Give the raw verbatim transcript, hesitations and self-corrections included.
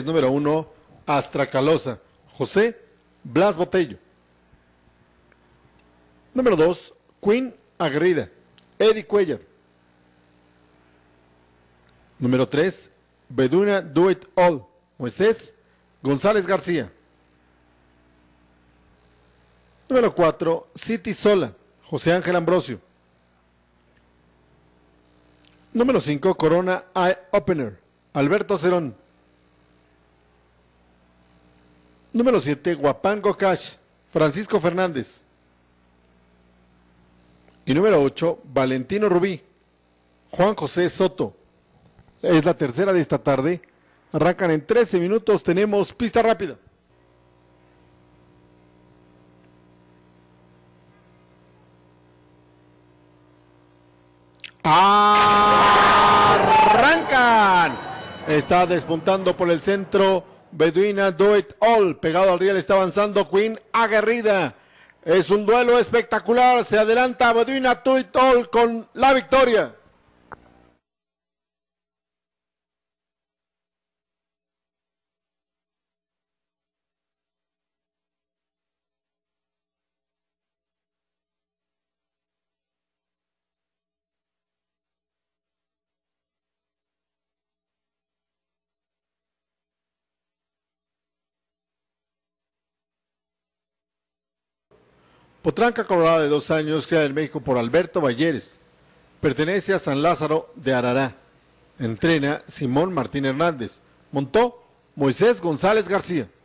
Número uno, Astracalosa, José Blas Botello. Número dos, Queen Aguerrida, Eddie Cuellar. Número tres, Beduna Do It All, Moisés González García. Número cuatro, City Sola, José Ángel Ambrosio. Número cinco, Corona Eye Opener, Alberto Cerón. Número siete, Guapango Cash, Francisco Fernández. Y número ocho, Valentino Rubí, Juan José Soto. Es la tercera de esta tarde. Arrancan en trece minutos. Tenemos pista rápida. ¡Arrancan! Está despuntando por el centro Beduina Do It All. Pegado al riel está avanzando Queen Aguerrida. Es un duelo espectacular. Se adelanta Beduina Do It All con la victoria. Potranca colorada de dos años, creada en México por Alberto Balleres. Pertenece a San Lázaro de Arará. Entrena Simón Martín Hernández. Montó Moisés González García.